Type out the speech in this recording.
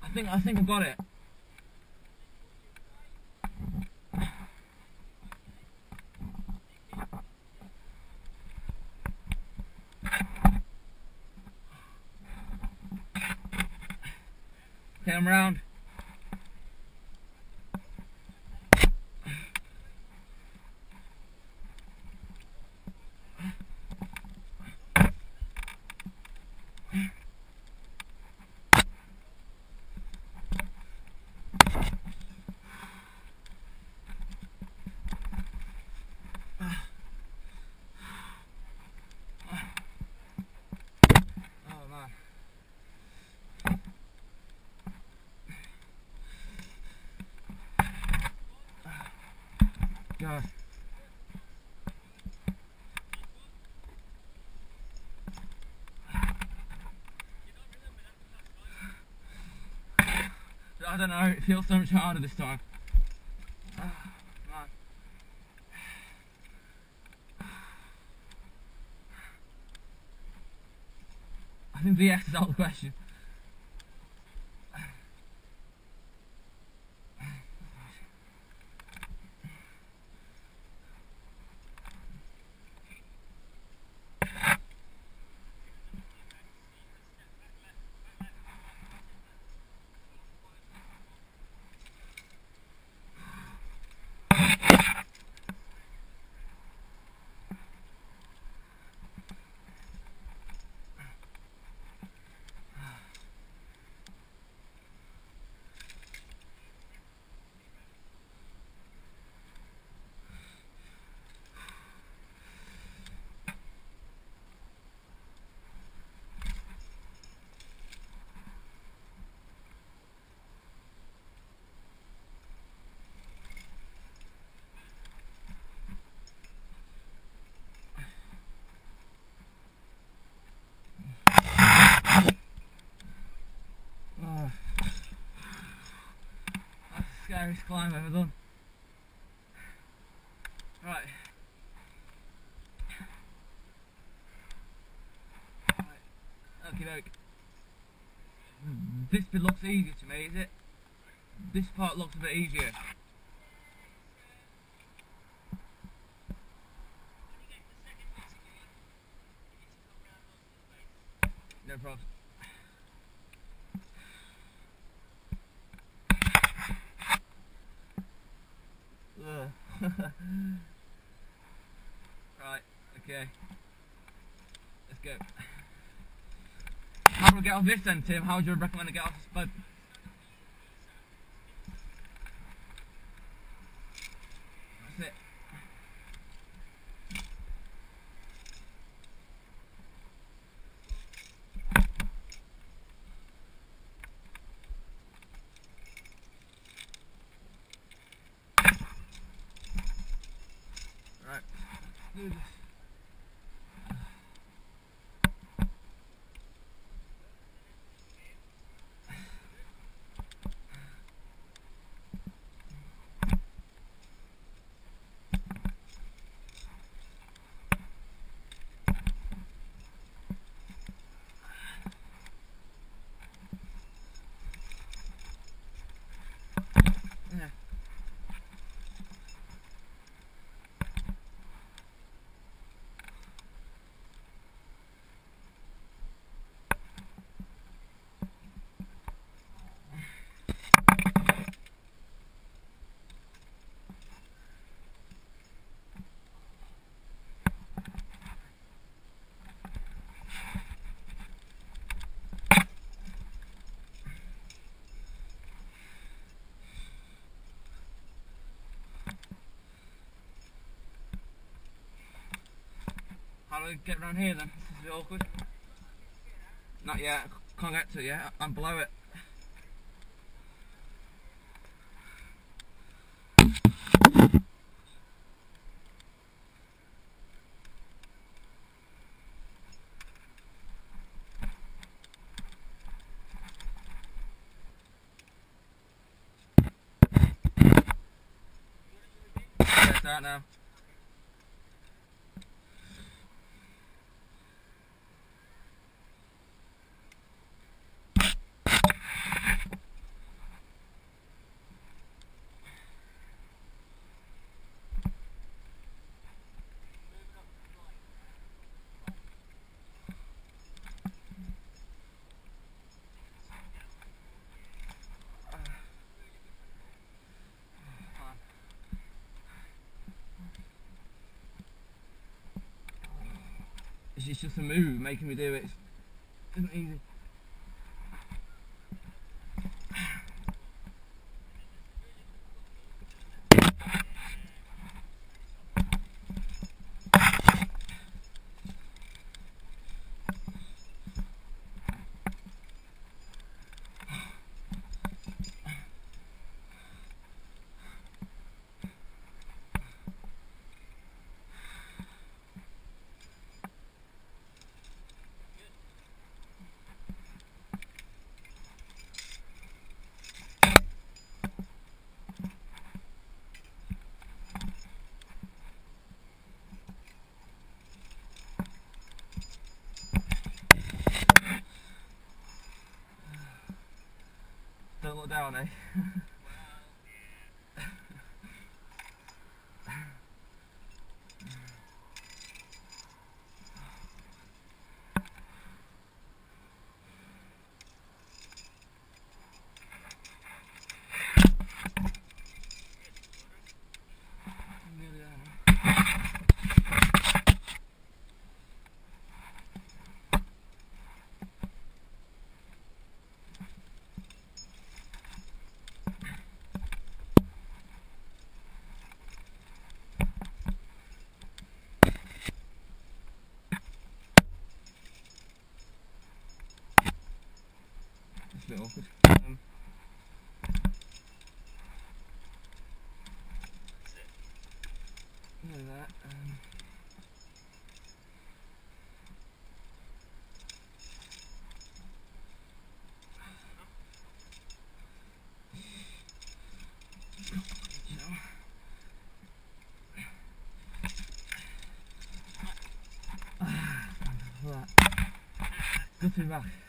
I think I got it. Okay, I'm around. God. I don't know, it feels so much harder this time. Man. I think the yes is out of the question. Scariest climb I've ever done. Right. Okie doke. This bit looks easier to me, is it? This part looks a bit easier. No problem. Right, okay. Let's go. How do I get off this then, Tim? How would you recommend I get off this boat? That's it. Right. Do this. Yeah. How do I get around here then? This is a bit awkward. Not yet, can't get to it yet, I'm below it. Yeah, start now. it's just a move making me do it. It isn't easy. Don't look down, eh? Nearly there now. It's a bit awkward. Nearly there. Good to be back.